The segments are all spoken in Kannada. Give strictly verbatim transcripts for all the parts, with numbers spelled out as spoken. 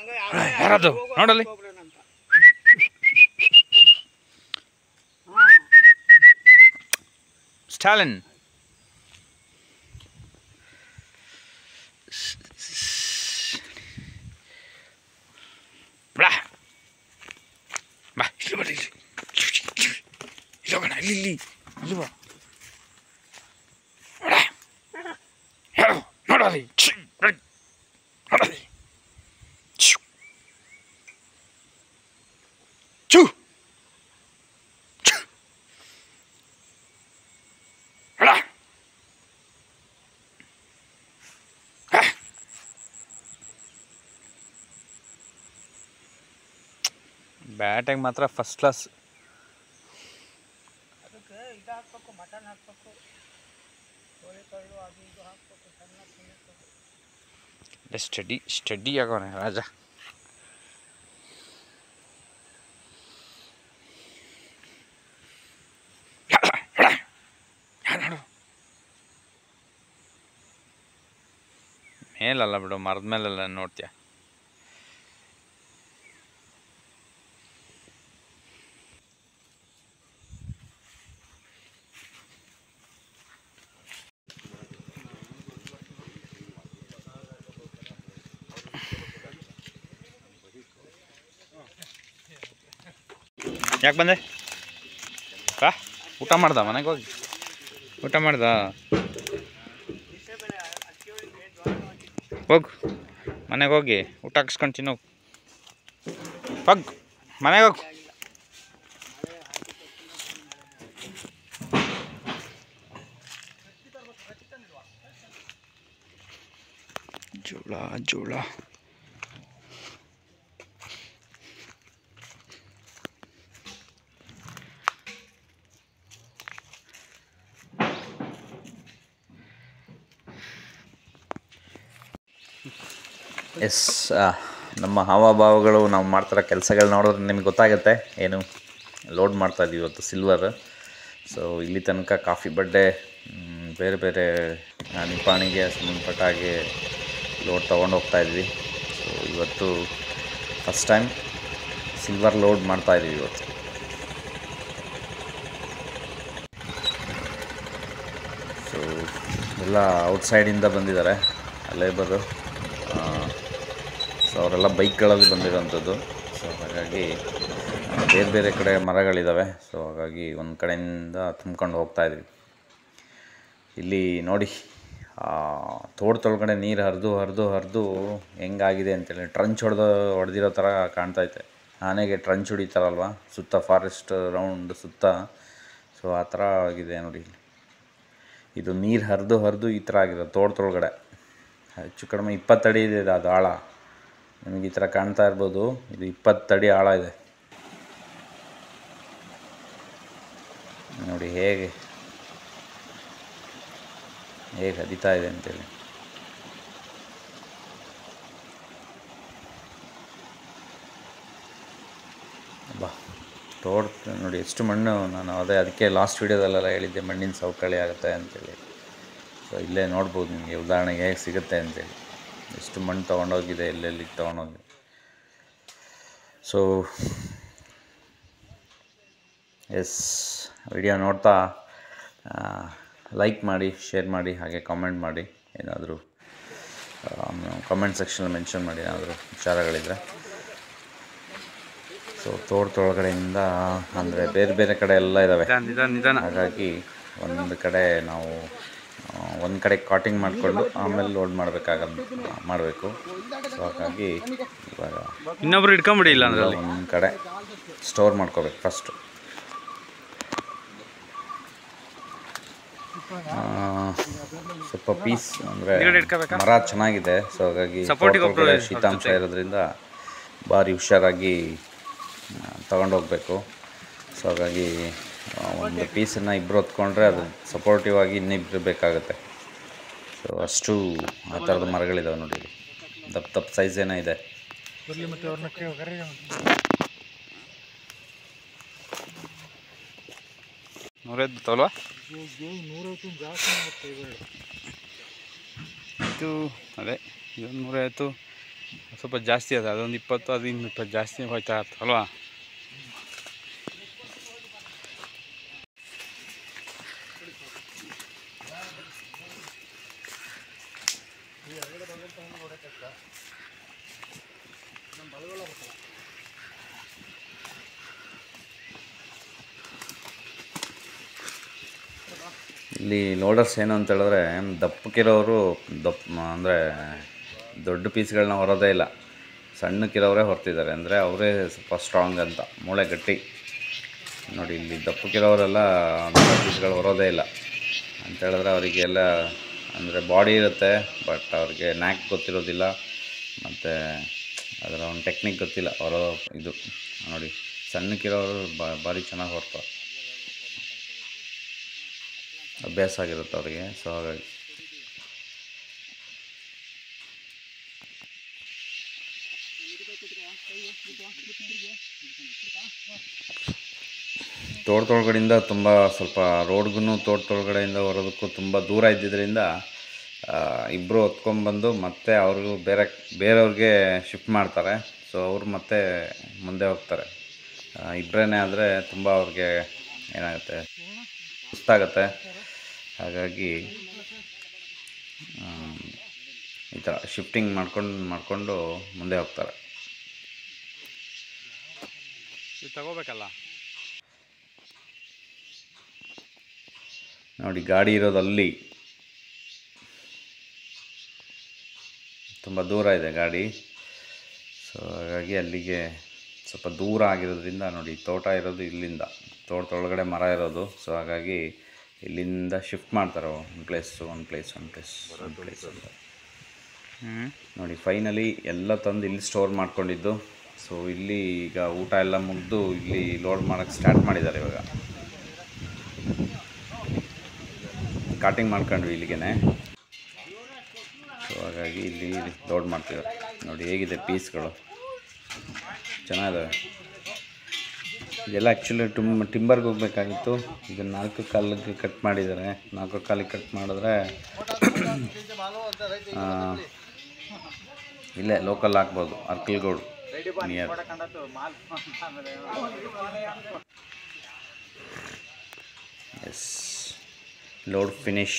ಯಾರದು ನೋಡಲ್ಲಿ ಸ್ಟಾಲಿನ್ ಬಾ ಬಾ ಇಲ್ಲಿ ಬಾ ಇಲ್ಲಿ ಇಲ್ಲಿ ಹೋಗೋಣ ಇಲ್ಲಿ ಇಲ್ಲಿ ಇಲ್ಲಿ ಬಾ ನೋಡಲಿ ನೋಡಲಿ ಚೂ ಬ್ಯಾಟಿಂಗ್ ಮಾತ್ರ ಫಸ್ಟ್ ಕ್ಲಾಸ್. ಸ್ಟಡಿ ಸ್ಟಡಿ ಆಗೋಣ ರಾಜ. ಮೇಲಲ್ಲ ಬಿಡು, ಮರದ ಮೇಲೆಲ್ಲ ನೋಡ್ತೀಯ. ಯಾಕೆ ಬಂದೆ? ಬಾ ಊಟ ಮಾಡ್ದ ಮನೆಗೆ ಹೋಗಿ ಊಟ ಮಾಡ್ದ ಹೋಗು ಮನೆಗೆ ಹೋಗಿ ಊಟ ಹಾಕ್ಸ್ಕೊಂಡು ತಿನ್ನು. ಹೋಗ್ ಮನೆಗೆ ಹೋಗು. ಜೋಳ ಜೋಳ ಎಸ್, ನಮ್ಮ ಹಾವಭಾವಗಳು ನಾವು ಮಾಡ್ತಿರೋ ಕೆಲಸಗಳು ನೋಡಿದ್ರೆ ನಿಮಗೆ ಗೊತ್ತಾಗುತ್ತೆ ಏನು. ಲೋಡ್ ಮಾಡ್ತಾಯಿದ್ವಿ ಇವತ್ತು ಸಿಲ್ವರ್. ಸೊ ಇಲ್ಲಿ ತನಕ ಕಾಫಿ ಬಡ್ಡೆ ಬೇರೆ ಬೇರೆ ನಿಪಾಣಿಗೆ ಸಂಬಂಧಪಟ್ಟ ಹಾಗೆ ಲೋಡ್ ತೊಗೊಂಡು ಹೋಗ್ತಾಯಿದ್ವಿ. ಸೊ ಇವತ್ತು ಫಸ್ಟ್ ಟೈಮ್ ಸಿಲ್ವರ್ ಲೋಡ್ ಮಾಡ್ತಾಯಿದ್ವಿ ಇವತ್ತು. ಸೊ ಎಲ್ಲ ಔಟ್ಸೈಡಿಂದ ಬಂದಿದ್ದಾರೆ ಲೇಬರು. ಸೊ ಅವರೆಲ್ಲ ಬೈಕ್ಗಳಲ್ಲಿ ಬಂದಿರೋಂಥದ್ದು. ಸೊ ಹಾಗಾಗಿ ಬೇರೆ ಬೇರೆ ಕಡೆ ಮರಗಳಿದ್ದಾವೆ. ಸೊ ಹಾಗಾಗಿ ಒಂದು ಕಡೆಯಿಂದ ತುಂಬ್ಕೊಂಡು ಹೋಗ್ತಾಯಿದ್ವಿ. ಇಲ್ಲಿ ನೋಡಿ ತೋಟದೊಳಗಡೆ ನೀರು ಹರಿದು ಹರಿದು ಹರಿದು ಹೆಂಗಾಗಿದೆ ಅಂತೇಳಿ ಟ್ರಂಚ್ ಹೊಡೆದು ಹೊಡೆದಿರೋ ಥರ ಕಾಣ್ತೈತೆ. ಆನೆಗೆ ಟ್ರಂಚ್ ಹೊಡಿತಾರಲ್ವ ಸುತ್ತ ಫಾರೆಸ್ಟ್ ರೌಂಡ್ ಸುತ್ತ. ಸೊ ಆ ಥರ ಆಗಿದೆ ನೋಡಿ. ಇದು ನೀರು ಹರಿದು ಹರಿದು ಈ ಥರ ಆಗಿದೆ ತೋಟದೊಳಗಡೆ. ಹೆಚ್ಚು ಕಡಿಮೆ ಇಪ್ಪತ್ತಡಿ ಇದೆ ಅದು ಆಳ. ನಿಮಗೆ ಈ ಥರ ಕಾಣ್ತಾ ಇರ್ಬೋದು. ಇದು ಇಪ್ಪತ್ತಡಿ ಆಳ ಇದೆ ನೋಡಿ ಹೇಗೆ ಹೇಗೆ ಹರಿತಾ ಇದೆ ಅಂತೇಳಿ. ಬಾ ತೋಟ ನೋಡಿ ಎಷ್ಟು ಮಣ್ಣು. ನಾನು ಅದೇ ಅದಕ್ಕೆ ಲಾಸ್ಟ್ ವೀಡಿಯೋದಲ್ಲೆಲ್ಲ ಹೇಳಿದ್ದೆ ಮಣ್ಣಿನ ಸವಕಳಿ ಆಗುತ್ತೆ ಅಂತೇಳಿ. ಸೊ ಇಲ್ಲೇ ನೋಡ್ಬೋದು ನಿಮಗೆ ಉದಾಹರಣೆಗೆ ಹೇಗೆ ಸಿಗುತ್ತೆ ಅಂತೇಳಿ. ಎಷ್ಟು ಮಣ್ಣು ತೊಗೊಂಡೋಗಿದೆ ಎಲ್ಲೆಲ್ಲಿ ತೊಗೊಂಡೋಗಿ. ಸೊ ಎಸ್, ವಿಡಿಯೋ ನೋಡ್ತಾ ಲೈಕ್ ಮಾಡಿ, ಶೇರ್ ಮಾಡಿ, ಹಾಗೆ ಕಾಮೆಂಟ್ ಮಾಡಿ. ಏನಾದರೂ ಕಾಮೆಂಟ್ ಸೆಕ್ಷನಲ್ಲಿ ಮೆನ್ಷನ್ ಮಾಡಿ ಏನಾದರೂ ವಿಚಾರಗಳಿದ್ದರೆ. ಸೊ ತೋಟದೊಳಗಡೆಯಿಂದ ಅಂದರೆ ಬೇರೆ ಬೇರೆ ಕಡೆ ಎಲ್ಲ ಇದ್ದಾವೆ. ಹಾಗಾಗಿ ಒಂದು ಕಡೆ ನಾವು ಒಂದು ಕಡೆ ಕಾಟಿಂಗ್ ಮಾಡಿಕೊಂಡು ಆಮೇಲೆ ಲೋಡ್ ಮಾಡಬೇಕಾಗದು ಮಾಡಬೇಕು. ಸೊ ಹಾಗಾಗಿ ಇವಾಗ ಇನ್ನೊಬ್ರು ಇಟ್ಕೊಂಬಿಡಿ, ಇಲ್ಲ ಅಂದರೆ ಒಂದು ಕಡೆ ಸ್ಟೋರ್ ಮಾಡ್ಕೋಬೇಕು ಫಸ್ಟು. ಸ್ವಲ್ಪ ಪೀಸ್ ಅಂದರೆ ಮರ ಚೆನ್ನಾಗಿದೆ. ಸೊ ಹಾಗಾಗಿ ಶೀತಾಂಶ ಇರೋದ್ರಿಂದ ಭಾರಿ ಹುಷಾರಾಗಿ ತಗೊಂಡೋಗ್ಬೇಕು. ಸೊ ಹಾಗಾಗಿ ಒಂದು ಪೀಸನ್ನು ಇಬ್ಬರು ಹೊತ್ಕೊಂಡ್ರೆ ಅದು ಸಪೋರ್ಟಿವ್ ಆಗಿ ಇನ್ನಿಬ್ಬರು ಬೇಕಾಗುತ್ತೆ. ಸೊ ಅಷ್ಟು ಆ ಥರದ ಮರಗಳಿದ್ದಾವೆ ನೋಡಿ. ದಪ್ಪ ದಪ್ಪ ಸೈಜ್ ಏನೋ ಇದೆ. ನೂರೈದು ತಗೊಳ್ವಾ? ಇದು ಅದೇ ಇದೊಂದು ನೂರೈವತ್ತು, ಸ್ವಲ್ಪ ಜಾಸ್ತಿ ಅದ, ಅದೊಂದು ಇಪ್ಪತ್ತು ಅದು ಇನ್ನು ಇಪ್ಪತ್ತು ಜಾಸ್ತಿ ಹೋಯ್ತಾ ಇತ್ತು ಅಲ್ವಾ. ಇಲ್ಲಿ ಲೋಡರ್ಸ್ ಏನು ಅಂತ ಹೇಳಿದ್ರೆ ದಪ್ಪಕ್ಕಿರೋರು ದಪ್ಪ ಅಂದರೆ ದೊಡ್ಡ ಪೀಸ್ಗಳನ್ನ ಹೊರೋದೇ ಇಲ್ಲ, ಸಣ್ಣಕ್ಕಿರೋರೇ ಹೊರ್ತಿದ್ದಾರೆ. ಅಂದರೆ ಅವರೇ ಸ್ವಲ್ಪ ಸ್ಟ್ರಾಂಗ್ ಅಂತ, ಮೂಳೆ ಗಟ್ಟಿ. ನೋಡಿ ಇಲ್ಲಿ ದಪ್ಪಕ್ಕಿರೋರೆಲ್ಲ ದೊಡ್ಡ ಪೀಸ್ಗಳು ಹೊರೋದೇ ಇಲ್ಲ ಅಂತ ಹೇಳಿದ್ರೆ ಅವರಿಗೆಲ್ಲ ಅಂದರೆ ಬಾಡಿ ಇರುತ್ತೆ, ಬಟ್ ಅವ್ರಿಗೆ ನ್ಯಾಕ್ ಗೊತ್ತಿರೋದಿಲ್ಲ ಮತ್ತು ಅದರ ಒಂದು ಟೆಕ್ನಿಕ್ ಗೊತ್ತಿಲ್ಲ ಹೊರೋ ಇದು. ನೋಡಿ ಸಣ್ಣಕ್ಕಿರೋರು ಭಾರಿ ಚೆನ್ನಾಗಿ ಹೊರ್ತಾರೆ, ಅಭ್ಯಾಸ ಆಗಿರುತ್ತೆ ಅವರಿಗೆ. ಸೊ ಹಾಗಾಗಿ ತೋಟದೊಳಗಡೆಯಿಂದ ತುಂಬ ಸ್ವಲ್ಪ ರೋಡ್ಗೂ ತೋಟದೊಳಗಡೆಯಿಂದ ಹೊರೋದಕ್ಕೂ ತುಂಬ ದೂರ ಇದ್ದಿದ್ದರಿಂದ ಇಬ್ಬರು ಹೊತ್ಕೊಂಡ್ಬಂದು ಮತ್ತೆ ಅವ್ರಿಗೂ ಬೇರೆ ಬೇರೆಯವ್ರಿಗೆ ಶಿಫ್ಟ್ ಮಾಡ್ತಾರೆ. ಸೊ ಅವರು ಮತ್ತೆ ಮುಂದೆ ಹೋಗ್ತಾರೆ. ಇಬ್ಬರೇ ಆದರೆ ತುಂಬ ಅವ್ರಿಗೆ ಏನಾಗುತ್ತೆ, ಸುಸ್ತಾಗತ್ತೆ. ಹಾಗಾಗಿ ಈ ಥರ ಶಿಫ್ಟಿಂಗ್ ಮಾಡ್ಕೊಂಡು ಮಾಡಿಕೊಂಡು ಮುಂದೆ ಹೋಗ್ತಾರೆ. ತಗೋಬೇಕಲ್ಲ ನೋಡಿ, ಗಾಡಿ ಇರೋದಲ್ಲಿ ತುಂಬ ದೂರ ಇದೆ ಗಾಡಿ. ಸೊ ಹಾಗಾಗಿ ಅಲ್ಲಿಗೆ ಸ್ವಲ್ಪ ದೂರ ಆಗಿರೋದ್ರಿಂದ ನೋಡಿ, ತೋಟ ಇರೋದು ಇಲ್ಲಿಂದ, ತೋಟದೊಳಗಡೆ ಮರ ಇರೋದು. ಸೊ ಹಾಗಾಗಿ ಇಲ್ಲಿಂದ ಶಿಫ್ಟ್ ಮಾಡ್ತಾರೆ ಒಂದು ಪ್ಲೇಸ್ ಒಂದು ಪ್ಲೇಸ್ ಒಂದು ಪ್ಲೇಸ್ ಒಂದು ಪ್ಲೇಸ್ ಅಂತ. ನೋಡಿ ಫೈನಲಿ ಎಲ್ಲ ತಂದು ಇಲ್ಲಿ ಸ್ಟೋರ್ ಮಾಡ್ಕೊಂಡಿದ್ದು. ಸೊ ಇಲ್ಲಿ ಈಗ ಊಟ ಎಲ್ಲ ಮುಗಿದು ಇಲ್ಲಿ ಲೋಡ್ ಮಾಡೋಕ್ಕೆ ಸ್ಟಾರ್ಟ್ ಮಾಡಿದ್ದಾರೆ. ಇವಾಗ ಕಾಟಿಂಗ್ ಮಾಡ್ಕೊಂಡ್ವಿ ಇಲ್ಲಿಗೆ. ಸೊ ಹಾಗಾಗಿ ಇಲ್ಲಿ ಲೋಡ್ ಮಾಡ್ತಿದ್ದಾರೆ. ನೋಡಿ ಹೇಗಿದೆ ಪೀಸ್ಗಳು, ಚೆನ್ನಾಗಿದ್ದಾವೆ. ಇದೆಲ್ಲ ಆ್ಯಕ್ಚುಲಿ ಟುಮ್ ಟಿಂಬರ್ಗೆ ಹೋಗ್ಬೇಕಾಗಿತ್ತು. ಇದನ್ನು ನಾಲ್ಕು ಕಾಲಿಗೆ ಕಟ್ ಮಾಡಿದ್ದಾರೆ. ನಾಲ್ಕು ಕಾಲಿಗೆ ಕಟ್ ಮಾಡಿದ್ರೆ ಇಲ್ಲೇ ಲೋಕಲ್ ಹಾಕ್ಬೋದು, Arkalgud near. Yes, load finish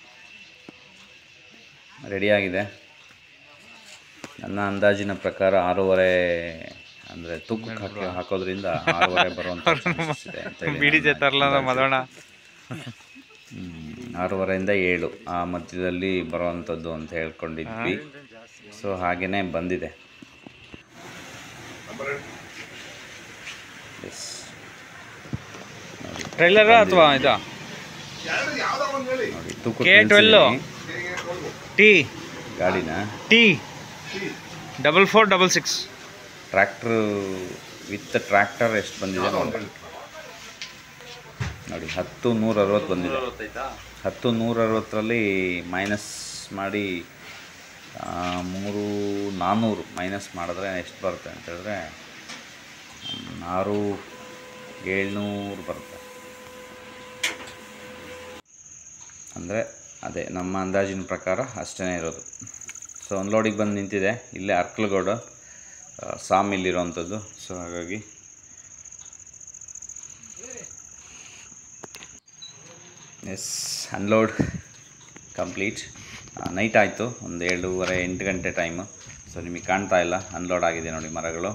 ರೆಡಿಯಾಗಿದೆ. ನನ್ನ ಅಂದಾಜಿನ ಪ್ರಕಾರ ಆರೂವರೆ ಅಂದರೆ ತೂಕಕ್ಕೆ ಹಾಕಿ ಹಾಕೋದ್ರಿಂದ ಆರೂವರೆ ಬರುವಂಥ ಇದೆ ಅಂತೇಳಿ, ಆರೂವರೆಯಿಂದ ಏಳು ಆ ಮಧ್ಯದಲ್ಲಿ ಬರುವಂಥದ್ದು ಅಂತ ಹೇಳ್ಕೊಂಡಿದ್ವಿ. ಸೊ ಹಾಗೆಯೇ ಬಂದಿದೆ. ಎಸ್, ಟ್ರೈಲರ್ ಅಥವಾ ಇದಾ ನೋಡಿ ತೂಕ ಟಿ ಗಾಡಿನ T double four double six tractor with tractor ಎಷ್ಟು ಬಂದಿದೆ ನೋಡಿ. ನೋಡಿ ಹತ್ತು ನೂರ ಅರವತ್ತು ಬಂದಿದೆ. ಹತ್ತು ನೂರ ಅರವತ್ತರಲ್ಲಿ ಮೈನಸ್ ಮಾಡಿ ಮೂರು ನಾನ್ನೂರು ಮೈನಸ್ ಮಾಡಿದ್ರೆ ಎಷ್ಟು ಬರುತ್ತೆ ಅಂತ ಹೇಳಿದ್ರೆ ಆರು ಏಳ್ನೂರು ಬರುತ್ತೆ. ಅಂದರೆ ಅದೇ ನಮ್ಮ ಅಂದಾಜಿನ ಪ್ರಕಾರ ಅಷ್ಟೇ ಇರೋದು. ಸೊ ಒಂದು ಲೋಡಿಗೆ ಬಂದು ನಿಂತಿದೆ. ಇಲ್ಲೇ ಅರ್ಕಲ್ಗೋಡು ಸಾಮಿಲ್ಲಿರೋವಂಥದ್ದು. ಸೊ ಹಾಗಾಗಿ ಎಸ್, ಅನ್ಲೋಡ್ ಕಂಪ್ಲೀಟ್. ನೈಟ್ ಆಯಿತು, ಒಂದು ಏಳುವರೆ ಎಂಟು ಗಂಟೆ ಟೈಮು. ಸೊ ನಿಮಗೆ ಕಾಣ್ತಾ ಇಲ್ಲ, ಅನ್ಲೋಡ್ ಆಗಿದೆ ನೋಡಿ ಮರಗಳು.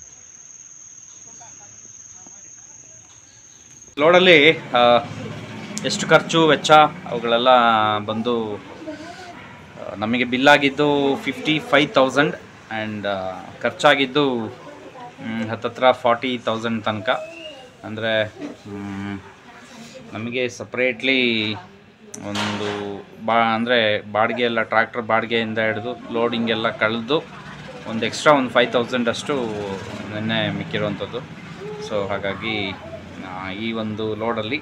ಲೋಡಲ್ಲಿ ಎಷ್ಟು ಖರ್ಚು ವೆಚ್ಚ ಅವುಗಳೆಲ್ಲ ಬಂದು ನಮಗೆ ಬಿಲ್ಲಾಗಿದ್ದು ಫಿಫ್ಟಿ ಫೈವ್ ತೌಸಂಡ್ ಆ್ಯಂಡ್ ಖರ್ಚಾಗಿದ್ದು ಹತ್ತತ್ರ ಫಾರ್ಟಿ ತೌಸಂಡ್ ತನಕ. ಅಂದರೆ ನಮಗೆ ಸಪ್ರೇಟ್ಲಿ ಒಂದು ಬಾ ಅಂದರೆ ಬಾಡಿಗೆ ಎಲ್ಲ ಟ್ರ್ಯಾಕ್ಟರ್ ಬಾಡಿಗೆಯಿಂದ ಹಿಡಿದು ಲೋಡಿಂಗ್ ಎಲ್ಲ ಕಳೆದು ಒಂದು ಎಕ್ಸ್ಟ್ರಾ ಒಂದು ಫೈವ್ ತೌಸಂಡ್ ಅಷ್ಟು ನೆನ್ನೆ ಮಿಕ್ಕಿರುವಂಥದ್ದು. ಸೊ ಹಾಗಾಗಿ ಈ ಒಂದು ಲೋಡಲ್ಲಿ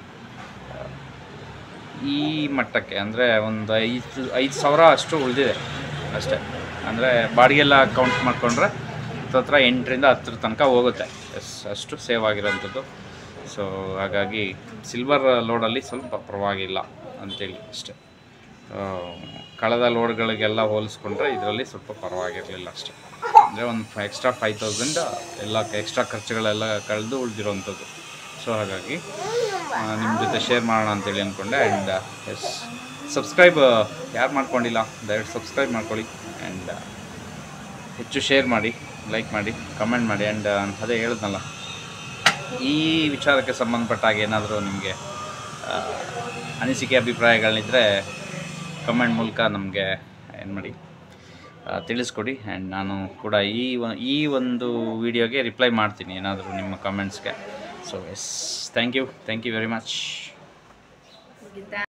ಈ ಮಟ್ಟಕ್ಕೆ ಅಂದರೆ ಒಂದು ಐದು ಐದು ಸಾವಿರ ಅಷ್ಟು ಉಳಿದಿದೆ ಅಷ್ಟೇ. ಅಂದರೆ ಬಾಡಿಗೆಲ್ಲ ಕೌಂಟ್ ಮಾಡಿಕೊಂಡ್ರೆ ಹತ್ತತ್ರ ಎಂಟರಿಂದ ಹತ್ತರ ತನಕ ಹೋಗುತ್ತೆ. ಎಸ್, ಅಷ್ಟು ಸೇವ್ ಆಗಿರೋಂಥದ್ದು. ಸೊ ಹಾಗಾಗಿ ಸಿಲ್ವರ್ ಲೋಡಲ್ಲಿ ಸ್ವಲ್ಪ ಪರವಾಗಿಲ್ಲ ಅಂಥೇಳಿ ಅಷ್ಟೇ. ಕಳೆದ ಲೋಡ್ಗಳಿಗೆಲ್ಲ ಹೋಲಿಸ್ಕೊಂಡ್ರೆ ಇದರಲ್ಲಿ ಸ್ವಲ್ಪ ಪರವಾಗಿರಲಿಲ್ಲ ಅಷ್ಟೇ. ಅಂದರೆ ಒಂದು ಎಕ್ಸ್ಟ್ರಾ ಫೈವ್ ತೌಸಂಡ್ ಎಲ್ಲ ಎಕ್ಸ್ಟ್ರಾ ಖರ್ಚುಗಳೆಲ್ಲ ಕಳೆದು ಉಳಿದಿರೋವಂಥದ್ದು. ಸೊ ಹಾಗಾಗಿ ನಿಮ್ಮ ಜೊತೆ ಶೇರ್ ಮಾಡೋಣ ಅಂತೇಳಿ ಅಂದ್ಕೊಂಡೆ. ಆ್ಯಂಡ್ ಎಸ್, ಸಬ್ಸ್ಕ್ರೈಬ್ ಯಾರು ಮಾಡ್ಕೊಂಡಿಲ್ಲ ದಯವಿಟ್ಟು ಸಬ್ಸ್ಕ್ರೈಬ್ ಮಾಡ್ಕೊಳ್ಳಿ. ಆ್ಯಂಡ್ ಹೆಚ್ಚು ಶೇರ್ ಮಾಡಿ, ಲೈಕ್ ಮಾಡಿ, ಕಮೆಂಟ್ ಮಾಡಿ. ಆ್ಯಂಡ್ ಅದೇ ಹೇಳಿದ್ನಲ್ಲ, ಈ ವಿಚಾರಕ್ಕೆ ಸಂಬಂಧಪಟ್ಟಾಗ ಏನಾದರೂ ನಿಮಗೆ ಅನಿಸಿಕೆ ಅಭಿಪ್ರಾಯಗಳನ್ನಿದ್ದರೆ ಕಮೆಂಟ್ ಮೂಲಕ ನಮಗೆ ಏನು ಮಾಡಿ ತಿಳಿಸ್ಕೊಡಿ. ಆ್ಯಂಡ್ ನಾನು ಕೂಡ ಈ ಈ ಒಂದು ವಿಡಿಯೋಗೆ ರಿಪ್ಲೈ ಮಾಡ್ತೀನಿ ಏನಾದರೂ ನಿಮ್ಮ ಕಮೆಂಟ್ಸ್ಗೆ. So yes, thank you thank you very much.